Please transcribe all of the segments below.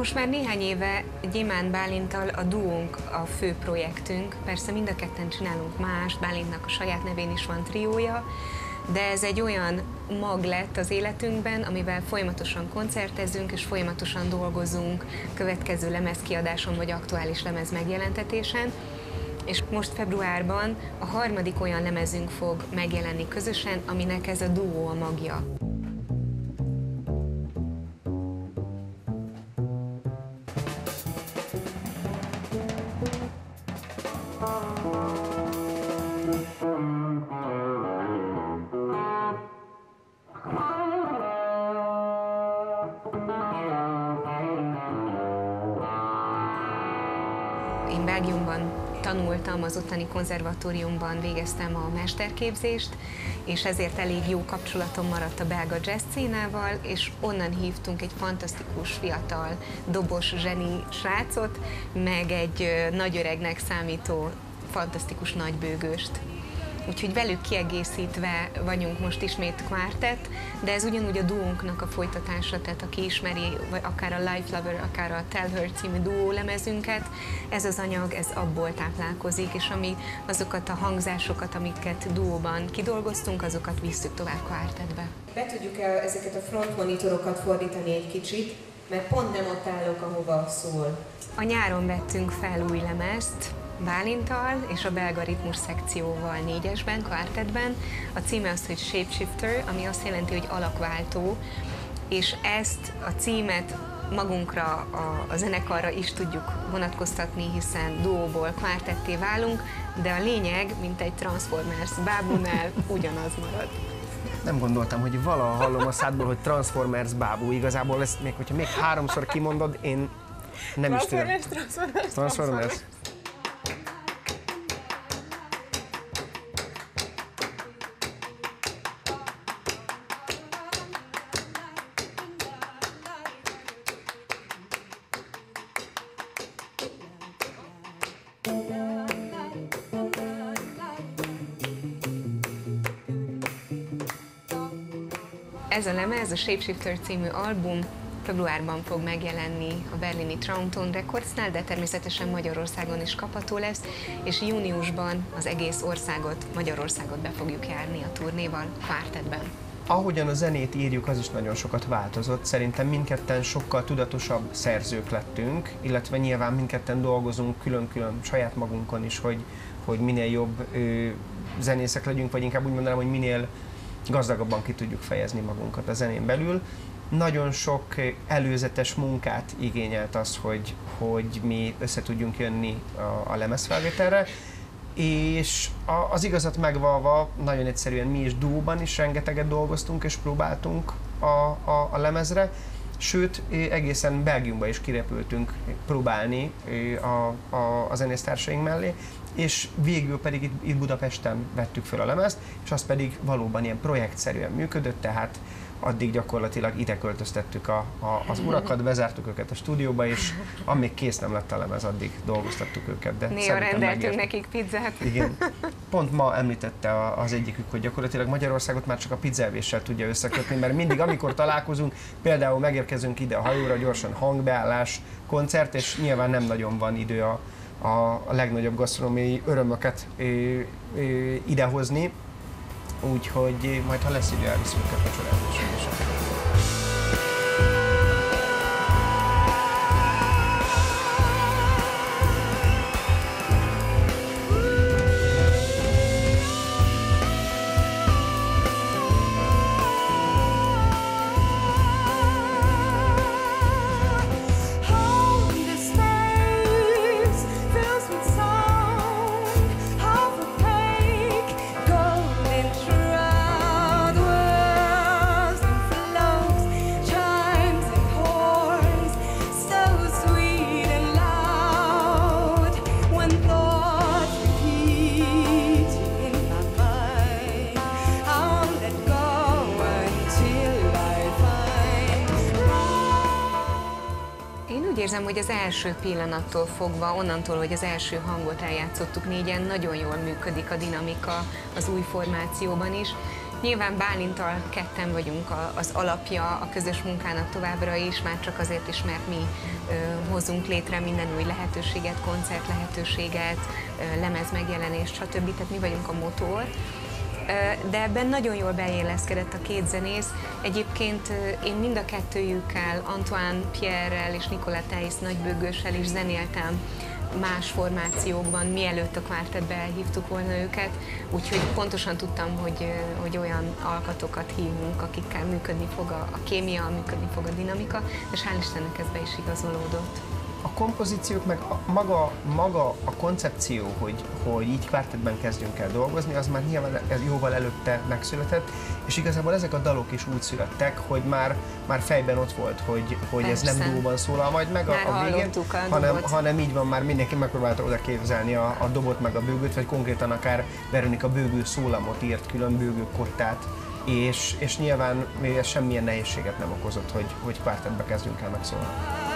Most már néhány éve Gyémánt Bálinttal a duónk a fő projektünk. Persze mind a ketten csinálunk mást, Bálintnak a saját nevén is van triója, de ez egy olyan mag lett az életünkben, amivel folyamatosan koncertezünk és folyamatosan dolgozunk következő lemezkiadáson vagy aktuális lemez megjelentetésen. És most februárban a harmadik olyan lemezünk fog megjelenni közösen, aminek ez a duó a magja. Én Belgiumban tanultam, az ottani konzervatóriumban végeztem a mesterképzést, és ezért elég jó kapcsolatom maradt a belga jazz színával, és onnan hívtunk egy fantasztikus fiatal dobos zseni srácot, meg egy nagyöregnek számító fantasztikus nagybőgőst. Úgyhogy velük kiegészítve vagyunk most ismét kvártett, de ez ugyanúgy a duónknak a folytatása, tehát aki ismeri, vagy akár a Life Lover, akár a Tell Her című duó lemezünket, ez az anyag, ez abból táplálkozik, és ami azokat a hangzásokat, amiket duóban kidolgoztunk, azokat visszük tovább kvártettbe. Be tudjuk ezeket a front monitorokat fordítani egy kicsit, mert pont nem ott állok, ahova szól. A nyáron vettünk fel új lemezt, Bálinttal és a belga ritmus szekcióval 4-esben, kvártettben. A címe az, hogy Shapeshifter, ami azt jelenti, hogy alakváltó, és ezt a címet magunkra, a zenekarra is tudjuk vonatkoztatni, hiszen duóból kvártetté válunk, de a lényeg, mint egy Transformers bábunál, ugyanaz marad. Nem gondoltam, hogy valaha hallom a szádból, hogy Transformers bábú. Igazából ezt még, hogyha még 3-szor kimondod, én nem is tudom. Transformers. Ez a lemez, a Shapeshifter című album februárban fog megjelenni a berlini Traumton Recordsnál, de természetesen Magyarországon is kapható lesz, és júniusban az egész országot, Magyarországot be fogjuk járni a turnéval, kvártettben. Ahogyan a zenét írjuk, az is nagyon sokat változott. Szerintem mindketten sokkal tudatosabb szerzők lettünk, illetve nyilván mindketten dolgozunk külön-külön saját magunkon is, hogy minél jobb zenészek legyünk, vagy inkább úgy mondanám, hogy minél gazdagabban ki tudjuk fejezni magunkat a zenén belül. Nagyon sok előzetes munkát igényelt az, hogy mi össze tudjunk jönni a lemezfelvételre, és az igazat megvalva nagyon egyszerűen mi is duóban is rengeteget dolgoztunk és próbáltunk a lemezre, sőt egészen Belgiumba is kirepültünk próbálni a zenésztársaink mellé, és végül pedig itt Budapesten vettük fel a lemezt, és az pedig valóban ilyen projektszerűen működött, tehát addig gyakorlatilag ide költöztettük az urakat, bezártuk őket a stúdióba, és amíg kész nem lett a lemez, addig dolgoztattuk őket. De néha rendeltünk nekik pizzát. Igen. Pont ma említette az egyikük, hogy gyakorlatilag Magyarországot már csak a pizzaevéssel tudja összekötni, mert mindig, amikor találkozunk, például megérkezünk ide a hajóra, gyorsan hangbeállás, koncert, és nyilván nem nagyon van idő a legnagyobb gasztronómiai örömöket idehozni, úgyhogy majd ha lesz idő, elviszünk őket vacsorázni. Úgy érzem, hogy az első pillanattól fogva, onnantól, hogy az első hangot eljátszottuk négyen, nagyon jól működik a dinamika az új formációban is, Nyilván Bálinttal ketten vagyunk az alapja a közös munkának továbbra is, már csak azért is, mert mi hozunk létre minden új lehetőséget, koncert lehetőséget, lemez megjelenést, stb. Tehát mi vagyunk a motor. De ebben nagyon jól beilleszkedett a két zenész. Egyébként én mind a kettőjükkel, Antoine Pierre-rel és Nicolette Theis nagybőgőssel is zenéltem más formációkban, mielőtt a Quartetbe elhívtuk volna őket, úgyhogy pontosan tudtam, hogy olyan alkatokat hívunk, akikkel működni fog a kémia, működni fog a dinamika, és hál' Istennek ez be is igazolódott. A kompozíciók, meg maga a koncepció, hogy így Quartetben kezdjünk el dolgozni, az már nyilván jóval előtte megszületett, és igazából ezek a dalok is úgy születtek, hogy már fejben ott volt, hogy ez nem dúlban szólal majd meg a végén, hanem így van, már mindenki megpróbálta oda képzelni a dobot meg a bőgőt, vagy konkrétan akár Veronika bőgő szólamot írt, külön bőgő kottát, és nyilván még ez semmilyen nehézséget nem okozott, hogy Quartetbe kezdjünk el megszólalni.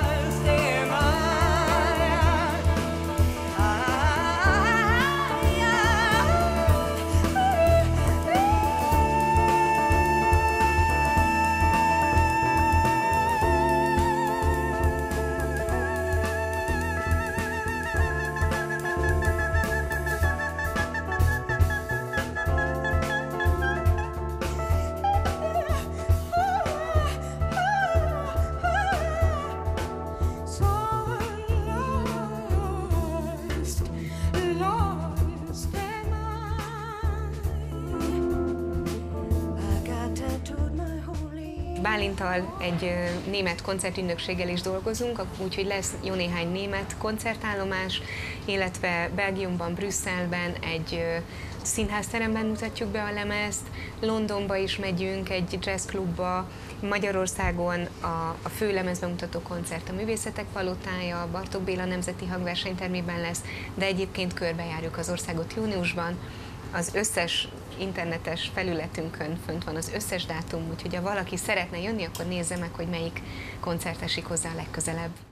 Bálinttal egy német koncertügynökséggel is dolgozunk, úgyhogy lesz jó néhány német koncertállomás, illetve Belgiumban, Brüsszelben egy színházteremben mutatjuk be a lemezt, Londonba is megyünk egy jazzklubba, Magyarországon a fő lemezbemutató koncert a Művészetek Palotája, Bartók Béla Nemzeti Hangversenytermében lesz, de egyébként körbejárjuk az országot júniusban. Az összes internetes felületünkön fönt van az összes dátum, úgyhogy ha valaki szeretne jönni, akkor nézze meg, hogy melyik koncert esik hozzá legközelebb.